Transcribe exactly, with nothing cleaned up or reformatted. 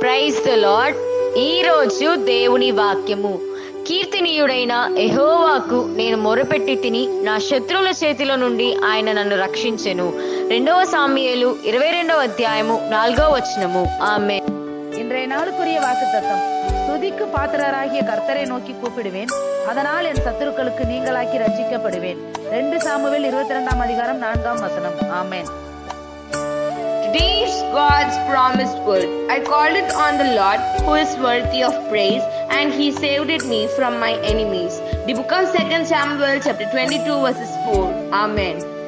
Praise the lord. ఈ రోజు దేవుని వాక్యము. కీర్తనీయుడైన యెహోవాకు నేను మొరపెట్టి తిని, నా శత్రువుల చేతిలో నుండి ఆయన నన్ను రక్షించెను. రెండవ సామ్యుయేలు ఇరవై రెండవ அத்தியாயము நான்காవ வசனము. ஆமென். இன்றைய நாளுக்குரிய வாக்குத்தத்தம். துதிக்கு பாத்திரராகிய கர்த்தரை நோக்கி கூப்பிடுவேன், அதனால் என் சத்துருக்களுக்கு நீங்களாக்கி ரட்சிக்கப்படுவேன். ரெண்டு சாமுவேல் இருபத்தி ரெண்டாம் அதிகாரம் நான்காம் வசனம். ஆமென். Today is God's promised word. I called it on the Lord, who is worthy of praise, and he saved it me from my enemies. The book of Second Samuel chapter twenty-two verses four. Amen.